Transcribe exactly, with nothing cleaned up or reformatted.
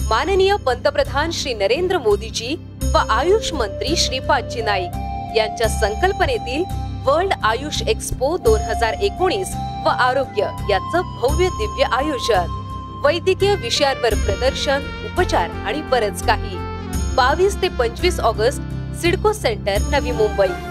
माननीय पंतप्रधान श्री नरेंद्र मोदीजी व आयुष मंत्री श्रीपादजी नाईक यांच्या संकल्पनेतील वर्ल्ड आयुष एक्सपो दोन हजार एकोणीस व आरोग्य याचं भव्य दिव्य आयोजन, वैद्यकीय विषयांवर प्रदर्शन, उपचार आणि बरंच काही बावीस ते पंचवीस ऑगस्ट सिडको सेंटर, नवी मुंबई।